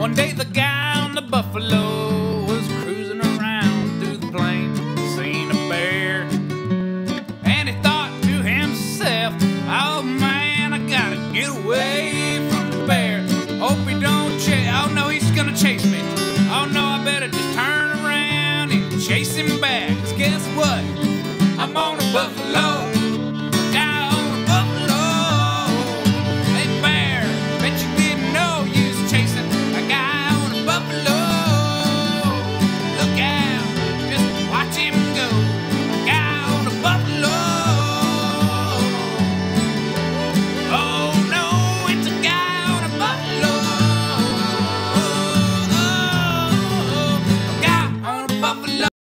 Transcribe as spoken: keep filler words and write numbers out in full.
One day the guy on the buffalo was cruising around through the plains, seen a bear, and he thought to himself, oh man, I gotta get away from the bear. Hope he don't chase, oh no, he's gonna chase me. Oh no, I better just turn around and chase him back. 'Cause guess what? I'm on a buffalo.